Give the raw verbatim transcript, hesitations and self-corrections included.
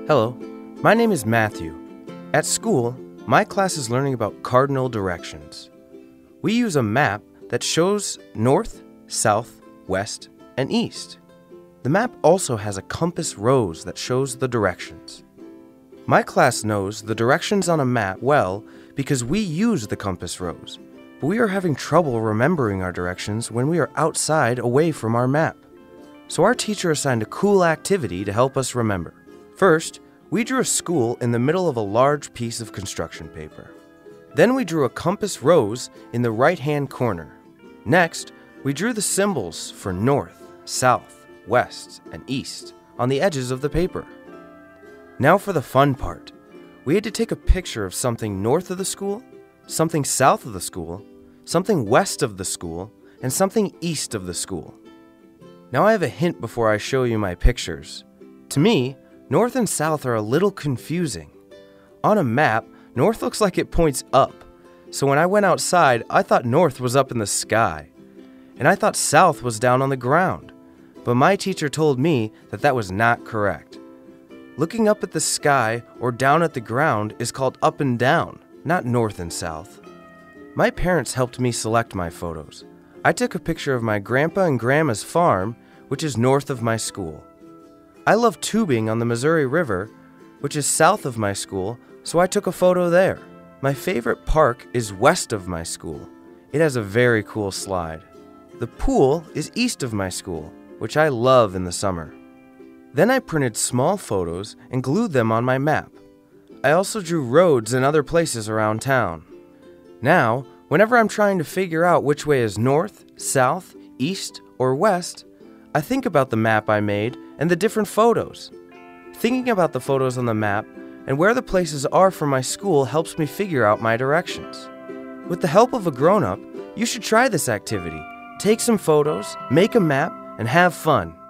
Hello, my name is Matthew. At school, my class is learning about cardinal directions. We use a map that shows north, south, west, and east. The map also has a compass rose that shows the directions. My class knows the directions on a map well because we use the compass rose, but we are having trouble remembering our directions when we are outside away from our map. So our teacher assigned a cool activity to help us remember. First, we drew a school in the middle of a large piece of construction paper. Then we drew a compass rose in the right-hand corner. Next, we drew the symbols for north, south, west, and east on the edges of the paper. Now for the fun part. We had to take a picture of something north of the school, something south of the school, something west of the school, and something east of the school. Now I have a hint before I show you my pictures. To me, north and south are a little confusing. On a map, north looks like it points up, so when I went outside, I thought north was up in the sky. And I thought south was down on the ground, but my teacher told me that that was not correct. Looking up at the sky or down at the ground is called up and down, not north and south. My parents helped me select my photos. I took a picture of my grandpa and grandma's farm, which is north of my school. I love tubing on the Missouri River, which is south of my school, so I took a photo there. My favorite park is west of my school. It has a very cool slide. The pool is east of my school, which I love in the summer. Then I printed small photos and glued them on my map. I also drew roads and other places around town. Now, whenever I'm trying to figure out which way is north, south, east, or west, I think about the map I made and the different photos. Thinking about the photos on the map and where the places are for my school helps me figure out my directions. With the help of a grown-up, you should try this activity. Take some photos, make a map, and have fun.